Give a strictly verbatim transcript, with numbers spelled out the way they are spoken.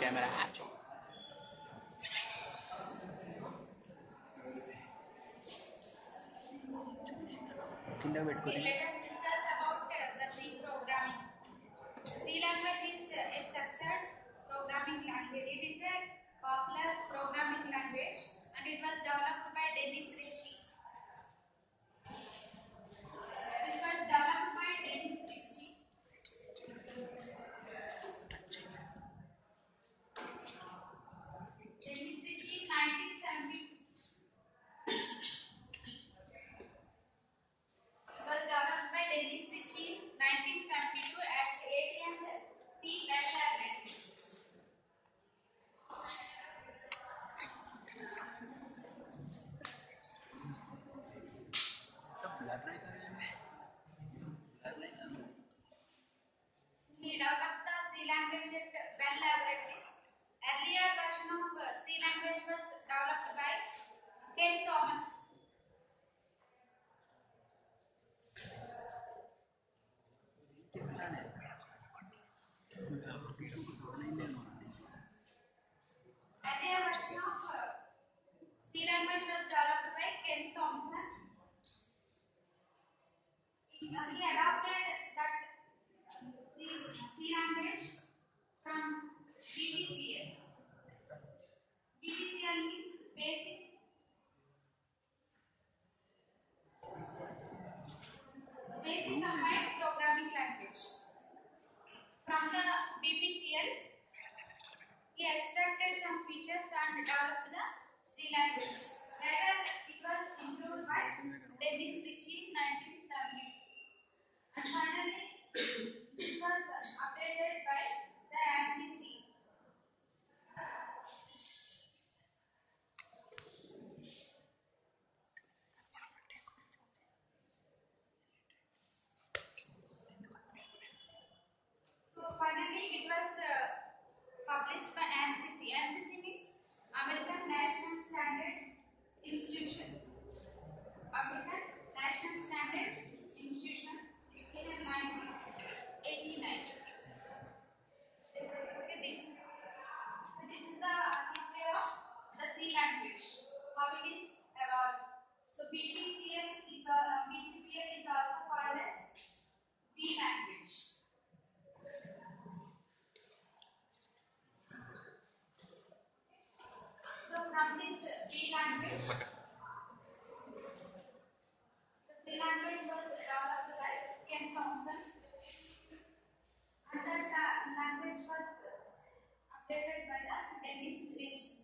Camera action. కింద Okay, పెట్టుకొని let us discuss about uh, the C programming. C language is uh, a structured programming language. It is a popular programming language and it was developed by Dennis Ritchie. It was developed by Dennis Ritchie. Dennis Ritchie in nineteen seventy-two. It was developed by Dennis Ritchie in nineteen seventy-two at A T and T Bell Laboratories. Blur అవుతుంది blur అవుతుంది He developed the C language at Bell Laboratories. Earlier version of uh, C language was developed by Ken Thomas. కెమెరానే video sound అయిందేమో Earlier version of uh, C language was developed by Ken Thompson. He, uh, he adopted that C, C language from B B C L. B B C L means basic basic combined programming language. From the B B C L, he extracted some features and developed the C language. Later, it was improved by Dennis Ritchie in nineteen seventy-two. And finally, this was updated by the ANSI C. So finally, it was uh, published by ANSI C. ANSI C means American National Standards Institution. American National Standards Institution in nineteen eighty-nine. Okay, this, this is the history of the C language, how it is evolved. So B P C L is a, B C P L is also called as B language. So from this B language, the C language was developed by Ken Thompson, and that uh, language was updated by the Dennis Ritchie.